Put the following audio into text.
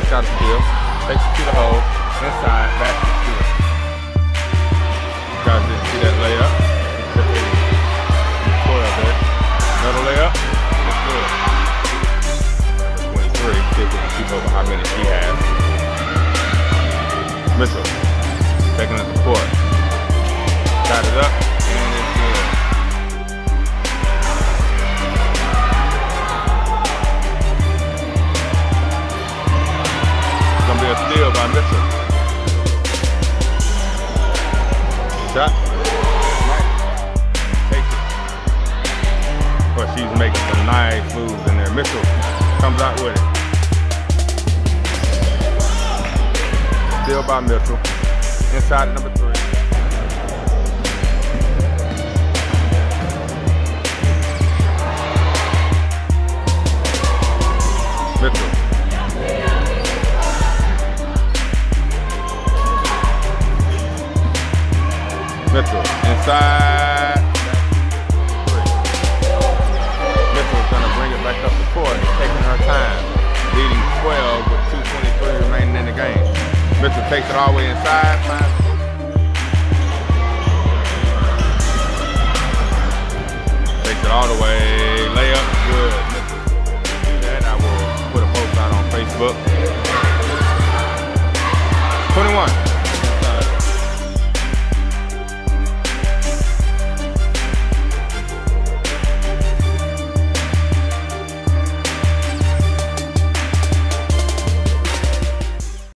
got a steal. Takes it to the hole. Inside, basket steal. You guys didn't see that layup. Another layup. That's good. Number 23. See if we can keep over how many she has. Mitchell. Taking it to the court. Got it up. And it's good. It's going to be a steal by Mitchell. Shot. But she's making some nice moves in there. Mitchell comes out with it. Steal by Mitchell. Inside number 3. Mitchell. Mitchell. Inside. Back up the court, taking her time, leading 12 with 2:23 remaining in the game. Mitchell takes it all the way inside, takes it all the way, layup, good. Mitchell, do that. I will put a post out on Facebook. 21.